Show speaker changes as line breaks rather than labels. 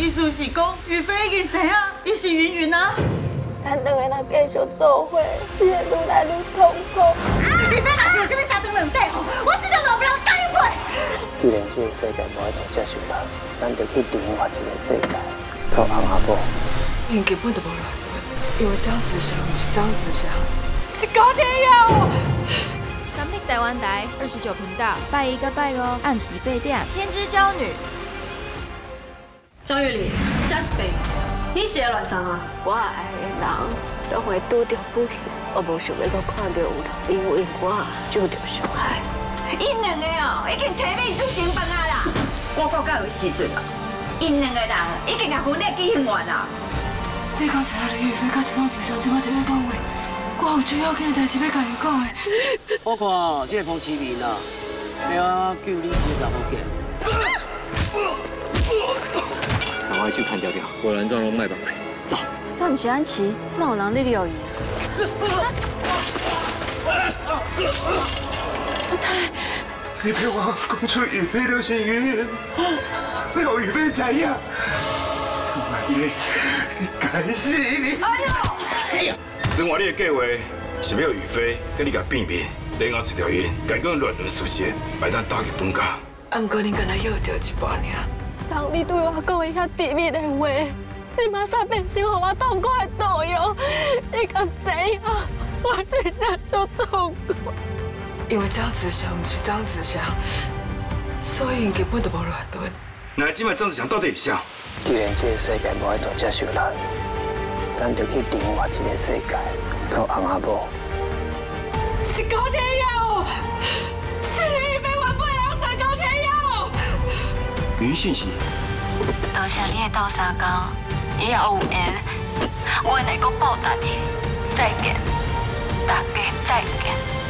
意思是讲，于飞已经知影，伊是云云啊。
咱两个若继续做伙，只会愈来愈痛苦。
于飞若是有啥物三长两短吼，我这条路不要改配。
既然这个世界无爱度接受人，咱就去另外一个世界做翁仔某。
因根本就无乱伦，因为张子祥是张子祥，是高天佑。
三立台湾台29频道，拜1到拜5暗时8点，《天之娇女》。
张月玲，这是病，你是会乱送啊？
我爱的人拢会拄着不幸，我无想要搁看到有人因为我受到伤害。
因两个哦，已经车尾煮成饭啊啦！我国到有时阵哦，因两个人已经甲婚礼举行完啦。
你刚才的岳飞甲张子祥即摆伫咧倒位？我有最要紧的代志要甲因讲的。
我看这个彭启明啊，要救你这个查某囝。
赶快去看调调，果然撞龙脉吧。走。
敢不是安琪，哪有人咧撩伊啊？阿太，
你陪我供出宇飞的幸运，让宇飞知影。你感谢你。
哎呦！
昨晚你的计划是要宇飞跟你甲变面，然后找条因，改讲乱伦事实，来当打击本家。
啊，不过恁敢若要着一半尔。
当你对我讲的遐甜蜜的话，即马煞变成让我痛苦的导游，你敢知影？我真正足痛苦。
因为张子祥不是张子祥，所以因根本就无乱伦。
那今摆张子祥到底是啥？
既然这个世界无爱度接受人，咱就去另外一个世界做翁仔某。
是高天佑，是李宇飞原本要杀高天佑。
云信息。
多谢你的斗相共，以后有缘，我会再报答你。再见，大家再见。